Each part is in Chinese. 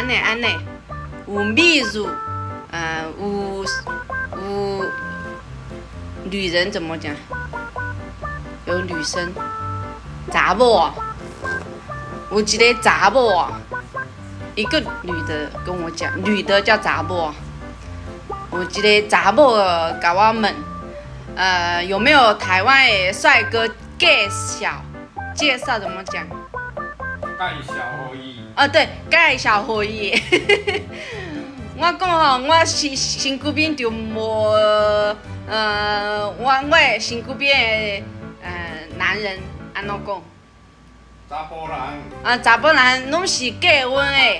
安尼，有秘书，有女人怎么讲？有女生，查某啊，有一个查某啊，一个女的跟我讲，女的叫查某啊，有一个查某甲我问，有没有台湾的帅哥介绍？介绍怎么讲？ 介绍互伊。 对，介绍互伊。我讲吼，我身躯边就无，我的身躯边的男人安怎讲？ 查甫人。 查甫人拢是结婚的。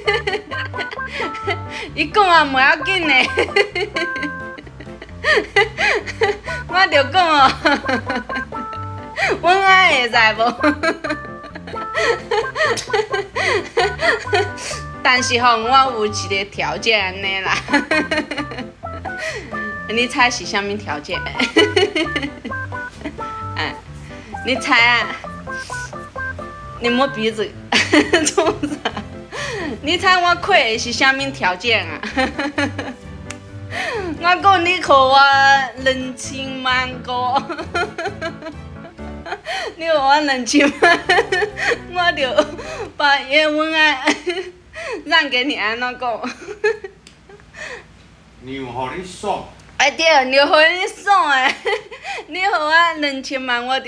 伊讲啊，无要紧的。我就讲哦，阮爱会使无？但是吼，我有一个条件安尼啦。你猜是啥物条件？你猜啊？你摸鼻子，冲啥？你猜我开的是啥物条件啊？我讲你给我2000万个。你给我2000万，我就把叶问爱让给你安怎讲？ 让互你爽。 对，你互你爽诶！你给我2000万，我就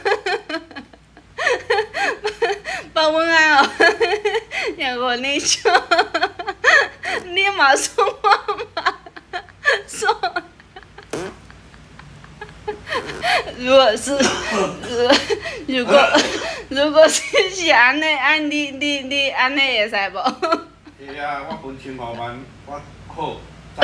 把阮爱哦，让互你爽，你嘛爽，我嘛爽。如果是安尼，你安尼会使无？ 会啊，我分15万，我好。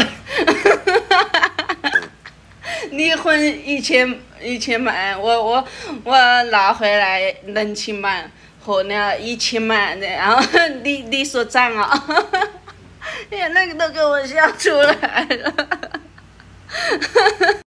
你分1000万，我拿回来2000万，和那1000万，然后你说账啊？那个都给我笑出来了。